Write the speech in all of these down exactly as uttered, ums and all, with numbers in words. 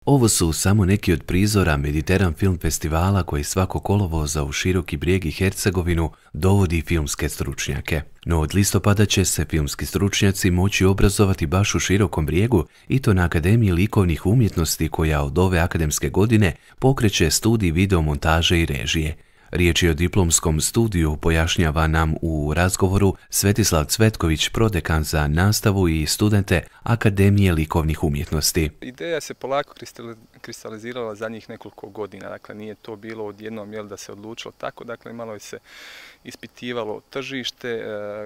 Ovo su samo neki od prizora Mediteran Film Festivala koji svako kolovoza u Široki Brijeg i Hercegovinu dovodi filmske stručnjake. No od listopada će se filmski stručnjaci moći obrazovati baš u Širokom Brijegu i to na Akademiji likovnih umjetnosti koja od ove akademske godine pokreće studij videomontaže i režije. Riječ je o diplomskom studiju, pojašnjava nam u razgovoru Svetislav Cvetković, prodekan za nastavu i studente Akademije likovnih umjetnosti. Ideja se polako kristalizirala zadnjih nekoliko godina, dakle nije to bilo odjednom jel, da se odlučilo tako, dakle malo je se ispitivalo tržište,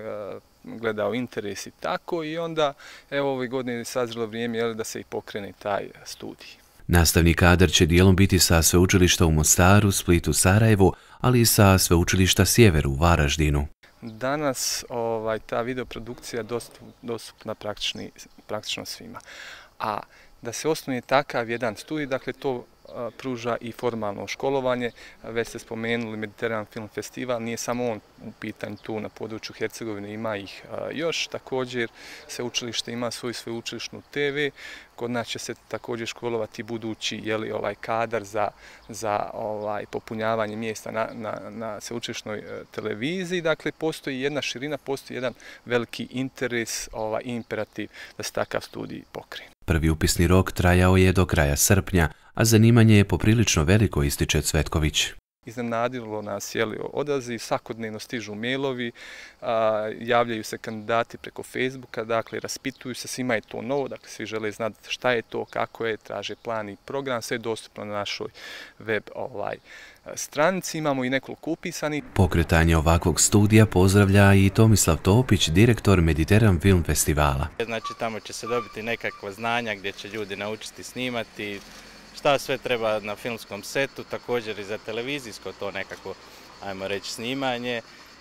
gledao interes i tako i onda evo ove godine je sazrelo vrijeme jel, da se i pokrene taj studij. Nastavni kadar će dijelom biti sa sveučilišta u Mostaru, Splitu, Sarajevu, ali i sa sveučilišta Sjever u Varaždinu. Danas ovaj, ta videoprodukcija je dostupna praktični, praktično svima. A da se osnuje takav jedan studij, dakle to a, pruža i formalno školovanje. Već ste spomenuli Mediteran Film Festival, nije samo on u pitanju tu na području Hercegovine, ima ih a, još. Također sveučilište ima svoju sveučilišnu te ve, kod nas će se također školovati budući jeli, ovaj, kadar za, za ovaj, popunjavanje mjesta na, na, na sveučilišnoj televiziji. Dakle, postoji jedna širina, postoji jedan veliki interes ovaj, i imperativ da se takav studij pokrene. Prvi upisni rok trajao je do kraja srpnja, a zanimanje je poprilično veliko, ističe Cvetković. Iznenadilo nas jeli, odaziv, svakodnevno stižu mailovi, a, javljaju se kandidati preko Facebooka, dakle raspituju se, svima je to novo, dakle svi žele znati šta je to, kako je, traže plan i program, sve je dostupno na našoj web ovaj, stranici, imamo i nekoliko upisanih. Pokretanje ovakvog studija pozdravlja i Tomislav Topić, direktor Mediteran Film Festivala. Znači tamo će se dobiti nekakva znanja gdje će ljudi naučiti snimati, šta sve treba na filmskom setu, također i za televizijsko to nekako, ajmo reći, snimanje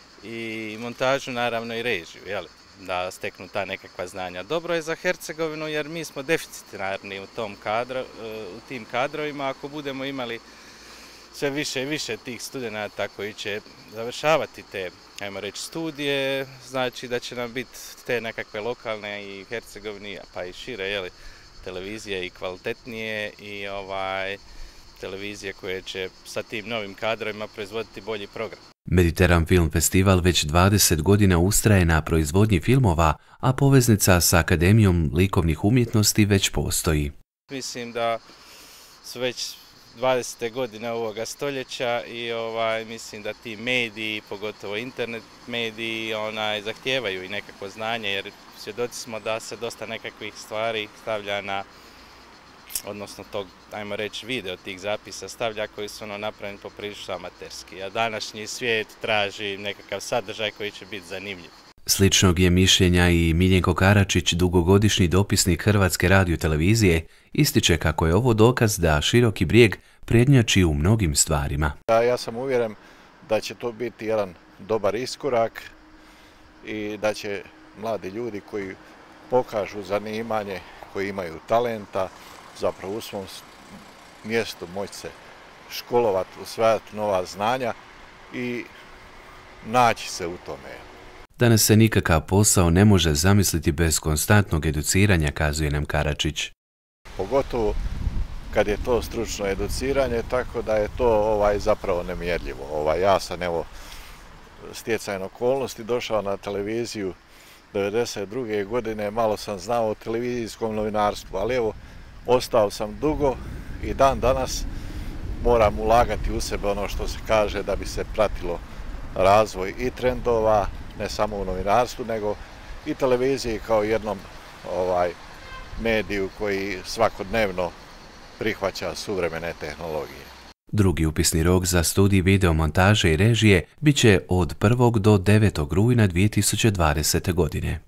i montažu, naravno i režiju, jel? Da steknu ta nekakva znanja. Dobro je za Hercegovinu jer mi smo deficitarni u, tom kadro, u tim kadrovima. Ako budemo imali sve više i više tih studenata koji će završavati te, ajmo reći, studije, znači da će nam biti te nekakve lokalne i Hercegovine, pa i šire, jel? Televizije i kvalitetnije i ovaj televizije koje će sa tim novim kadrovima proizvoditi bolji program. Mediteran Film Festival već dvadeset godina ustraje na proizvodnji filmova, a poveznica sa Akademijom likovnih umjetnosti već postoji. Mislim da su već dvadesete godine ovoga stoljeća i ovaj mislim da ti mediji, pogotovo internet mediji, onaj zahtijevaju i nekako znanje jer svjedoci smo da se dosta nekakvih stvari stavlja na, odnosno tog, ajmo reći, video tih zapisa stavlja koji su ono napravljeni poprilično amaterski, a današnji svijet traži nekakav sadržaj koji će biti zanimljiv. Sličnog je mišljenja i Miljenko Karačić, dugogodišnji dopisnik Hrvatske radiotelevizije, ističe kako je ovo dokaz da Široki Brijeg prednjači u mnogim stvarima. Ja sam uvjeren da će to biti jedan dobar iskorak i da će mladi ljudi koji pokažu zanimanje, koji imaju talenta, zapravo u svom mjestu moći se školovati, usvajati nova znanja i naći se u tome. Danas se nikakav posao ne može zamisliti bez konstantnog educiranja, kazuje nam Karačić. Pogotovo kad je to stručno educiranje, tako da je to ovaj, zapravo nemjerljivo. Ovaj, ja sam evo stjecajem okolnosti došao na televiziju devedeset druge godine, malo sam znao o televizijskom novinarstvu, ali evo ostao sam dugo i dan danas moram ulagati u sebe ono što se kaže da bi se pratilo razvoj i trendova, ne samo u novinarstvu, nego i televiziji kao jednom ovaj, mediju koji svakodnevno prihvaća suvremene tehnologije. Drugi upisni rok za studij videomontaže i režije bit će od prvog do devetog rujna dvije tisuće dvadesete godine.